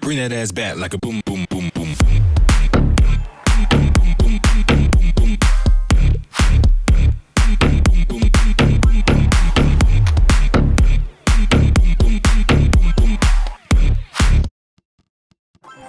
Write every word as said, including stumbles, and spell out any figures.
bring that ass back like a boom, boom, boom, boom.